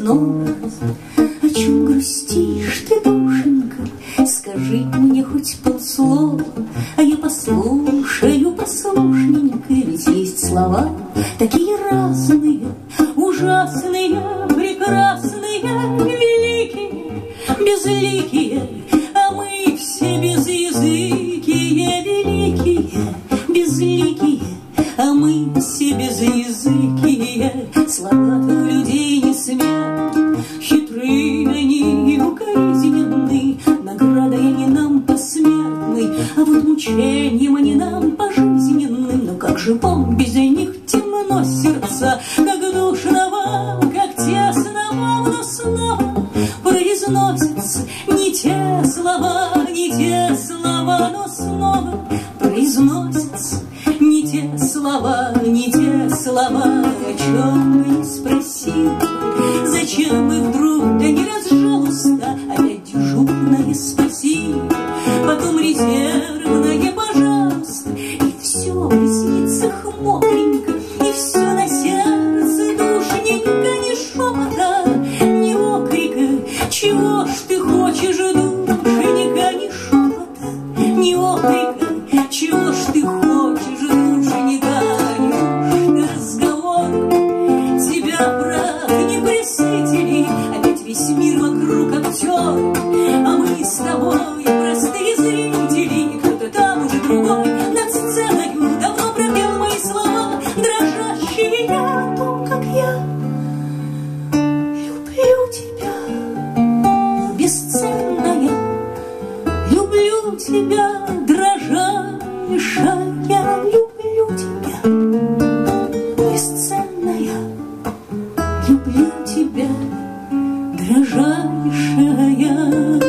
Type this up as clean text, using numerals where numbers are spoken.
снова. О чем грустишь ты, душенька? Скажи мне хоть полслова, а я послушаю послушненько. Ведь есть слова такие разные, ужасные, прекрасные, великие, безликие, а мы все безязыкие, великие, безликие, а мы все безязыкие. Слова-то у людей не смеют, хитрые они и укоризненны, наградой они нам посмертны, а вот мучением они нам пожизненны. Но как же вам без них темно сердца, как душно вам, как тесно вам, но снова произносятся не те слова, не те слова, но снова произносятся не те слова, не те слова. О чем мы не спросили, зачем мы вдруг, да не разжал уста, опять дежурное спасибо, потом резервное пожалуйста, и все в ресницах мокренько, и все на сердце душненько, ни шепота, ни окрика. Чего ж ты хочешь, душенька, ни шепота, ни окрика? Чего ж ты хочешь, душенька, неужто разговор тебя, брат, не пресытили? Опять весь мир вокруг актер, а мы с тобой простые зрители. Кто-то там уже другой над сценою давно пропел мои слова, дрожащие я о том, как я люблю тебя, бесценная, люблю тебя, дрожащая, люблю тебя, бесценная, люблю тебя, дрожащая.